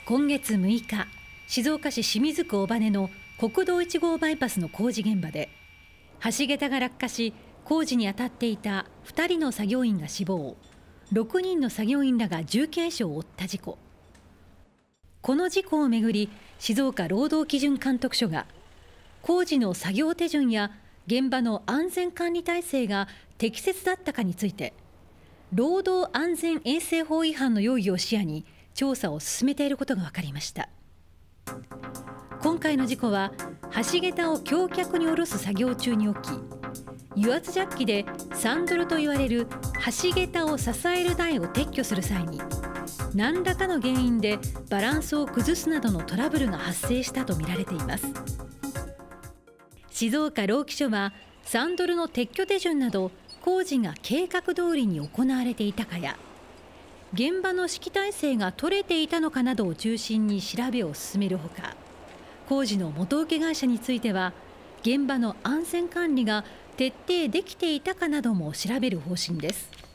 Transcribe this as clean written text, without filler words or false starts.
今月6日、静岡市清水区尾羽の国道1号バイパスの工事現場で橋桁が落下し、工事に当たっていた2人の作業員が死亡、6人の作業員らが重軽傷を負った事故。この事故をめぐり、静岡労働基準監督署が工事の作業手順や現場の安全管理体制が適切だったかについて、労働安全衛生法違反の容疑を視野に調査を進めていることが分かりました。今回の事故は橋桁を橋脚に下ろす作業中に起き、油圧ジャッキでサンドルと言われる橋桁を支える台を撤去する際に何らかの原因でバランスを崩すなどのトラブルが発生したとみられています。静岡労基署はサンドルの撤去手順など工事が計画通りに行われていたかや、現場の指揮体制が取れていたのかなどを中心に調べを進めるほか、工事の元請け会社については現場の安全管理が徹底できていたかなども調べる方針です。